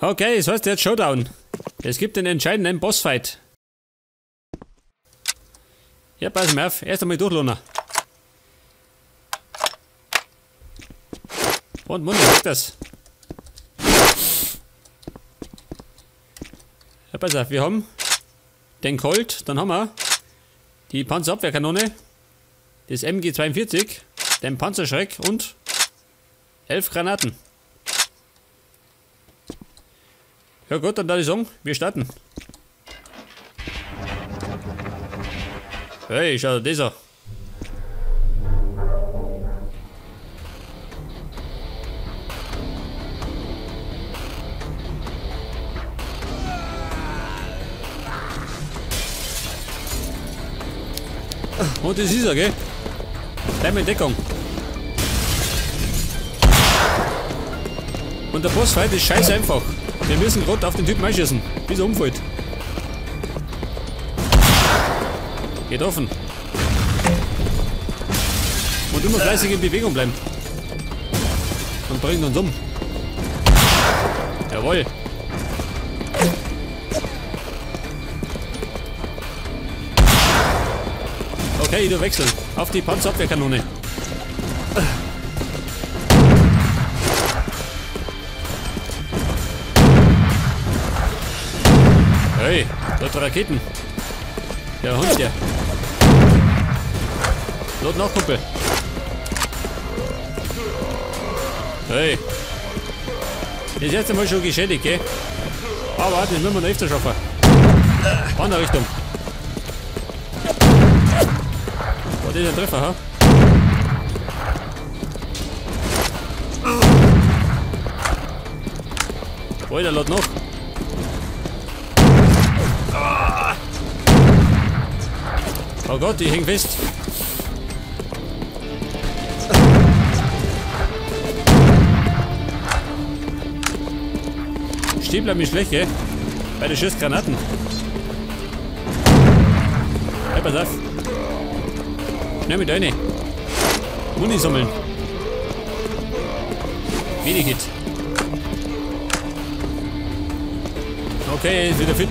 Okay, das heißt jetzt Showdown. Es gibt den entscheidenden Bossfight. Ja, pass mal auf. Erst einmal durchlohnen. Und Mund, sag das. Ja, pass auf, wir haben den Colt, dann haben wir die Panzerabwehrkanone, das MG42, den Panzerschreck und 11 Granaten. Ja gut, dann würde ich sagen, wir starten. Hey, schau dir das an. Und das ist er, gell? Bleib in Deckung. Und der Bossfight ist scheiße einfach. Wir müssen gerade auf den Typen einschießen, bis er umfällt. Geht offen. Und immer fleißig in Bewegung bleiben. Und bringt uns um. Jawohl. Okay, du wechseln. Auf die Panzerabwehrkanone. Hey, dort Raketen. Der Hund hier. Lot noch, Kumpel. Hey. Das ist jetzt einmal schon geschädigt, gell? Aber warte, das müssen wir noch öfter schaffen. Andere Richtung. War das ein Treffer, ha? Alter, Lot noch. Oh Gott, ich häng fest. Stehen bleiben ist schlecht, gell? Bei den Schussgranaten. Hey, pass auf. Schnell mit rein. Muni sammeln. Wenig Hit. Okay, ist wieder fit.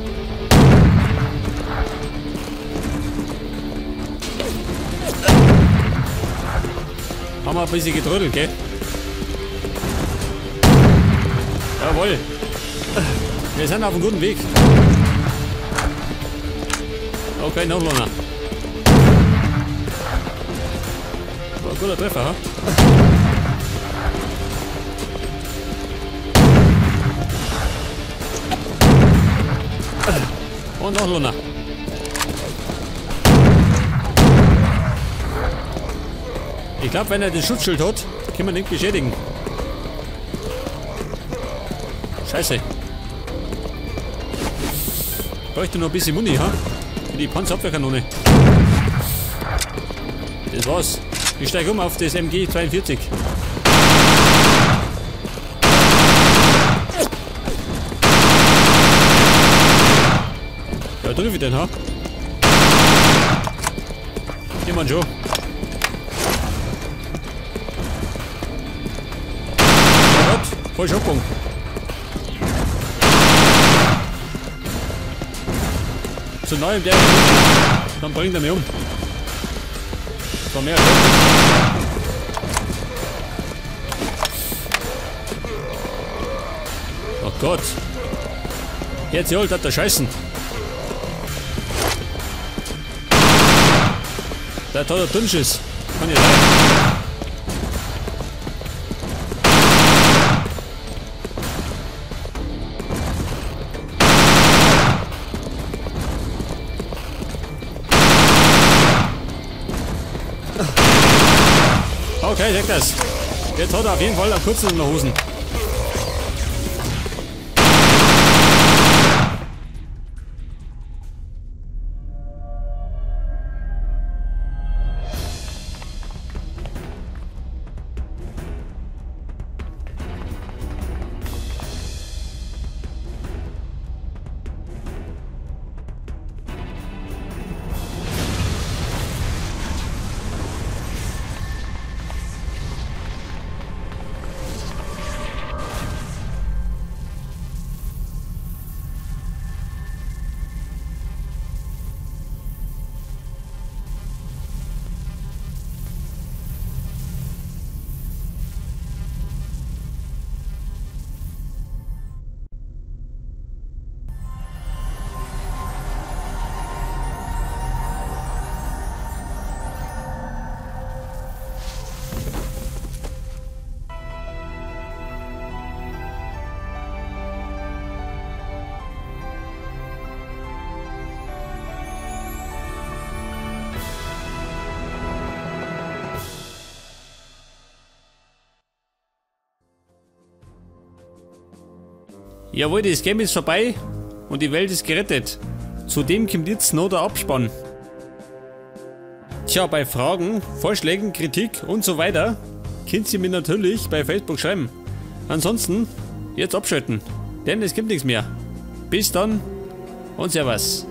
Haben wir ein bisschen getrödelt, gell? Jawohl. Wir sind auf einem guten Weg. Okay, noch einer. War ein guter Treffer, ha? Und noch einer. Ich glaube, wenn er das Schutzschild hat, kann man nicht beschädigen. Scheiße. Ich bräuchte noch ein bisschen Muni, ha? Für die Panzerabwehrkanone. Das war's. Ich steige um auf das MG42. Ja, drüber den, ha? Jemand schon. Oh Gott, voll Schockung. Zu neuem der dann bringt er mich um. So mehr. Oh Gott. Jetzt holt hat der Scheißen. Der hat einen Dünnschiss. Kann ich rein. Okay, check das. Jetzt hat er auf jeden Fall einen kurzen in den Hosen. Jawohl, das Game ist vorbei und die Welt ist gerettet. Zudem kommt jetzt noch der Abspann. Tja, bei Fragen, Vorschlägen, Kritik und so weiter könnt ihr mir natürlich bei Facebook schreiben. Ansonsten jetzt abschalten, denn es gibt nichts mehr. Bis dann und Servus.